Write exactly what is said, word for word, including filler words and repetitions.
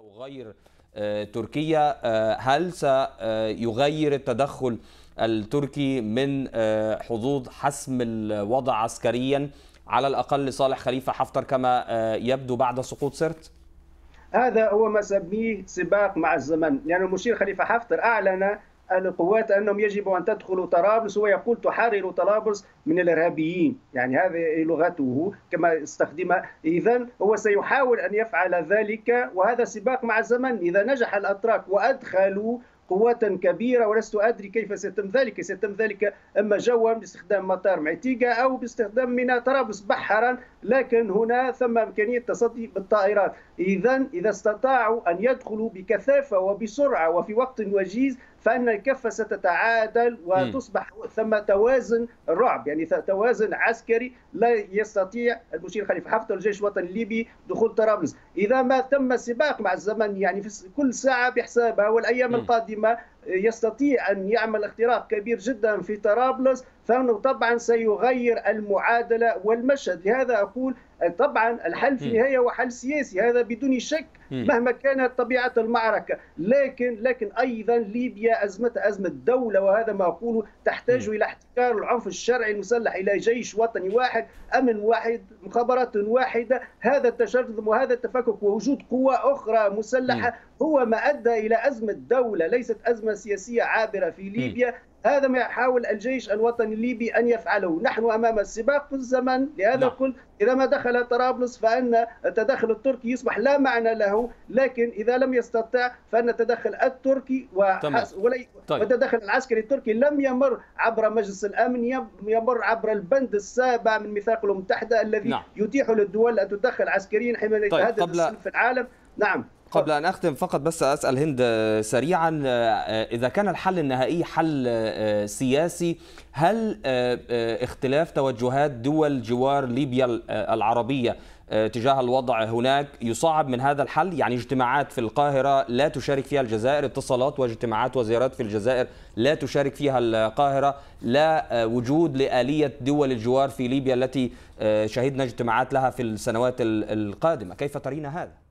غير تركيا، هل سيغير التدخل التركي من حظوظ حسم الوضع عسكريا على الأقل لصالح خليفة حفتر كما يبدو بعد سقوط سرت؟ هذا هو ما سميه سباق مع الزمن، لأن يعني المشير خليفة حفتر أعلن القوات أنهم يجب أن تدخلوا طرابلس، ويقول تحرر طرابلس من الإرهابيين، يعني هذه لغته كما استخدمها. إذن هو سيحاول أن يفعل ذلك، وهذا سباق مع الزمن. إذا نجح الأتراك وأدخلوا قوات كبيرة، ولست أدري كيف سيتم ذلك، سيتم ذلك إما جوا باستخدام مطار معتيقة أو باستخدام ميناء طرابلس بحرا، لكن هنا ثم إمكانية التصدي بالطائرات. إذن إذا استطاعوا أن يدخلوا بكثافة وبسرعة وفي وقت وجيز، فإن الكفة ستتعادل وتصبح ثم توازن الرعب، يعني توازن عسكري لا يستطيع المشير خليفة حفتر الجيش الوطني الليبي دخول طرابلس. إذا ما تم السباق مع الزمن، يعني في كل ساعة بحسابها، والأيام القادمة يستطيع أن يعمل اختراق كبير جدا في طرابلس، فإنه طبعا سيغير المعادلة والمشهد. لهذا أقول طبعا الحل في النهاية هو حل سياسي، هذا بدون شك مهما كانت طبيعة المعركة، لكن لكن أيضا ليبيا أزمتها أزمة دولة، وهذا ما أقوله تحتاج إلى احتكار العنف الشرعي المسلح، إلى جيش وطني واحد، أمن واحد، مخابرات واحدة. هذا التشرذم وهذا التفكك ووجود قوى أخرى مسلحة هو ما أدى إلى أزمة دولة، ليست أزمة سياسية عابرة في ليبيا. هذا ما يحاول الجيش الوطني الليبي أن يفعله. نحن أمام السباق في الزمن، لهذا قلت إذا ما دخل طرابلس فإن التدخل التركي يصبح لا معنى له، لكن إذا لم يستطع فإن التدخل التركي والتدخل العسكري التركي لم يمر عبر مجلس الأمن، يمر عبر البند السابع من ميثاق الأمم المتحدة الذي نعم. يتيح للدول أن تدخل عسكريا حينما يتهدد طيب السلم في العالم. نعم. قبل أن أختم فقط بس أسأل هند سريعا، إذا كان الحل النهائي حل سياسي، هل اختلاف توجهات دول جوار ليبيا العربية تجاه الوضع هناك يصعب من هذا الحل؟ يعني اجتماعات في القاهرة لا تشارك فيها الجزائر، اتصالات واجتماعات وزيارات في الجزائر لا تشارك فيها القاهرة، لا وجود لآلية دول الجوار في ليبيا التي شهدنا اجتماعات لها في السنوات القادمة، كيف ترين هذا؟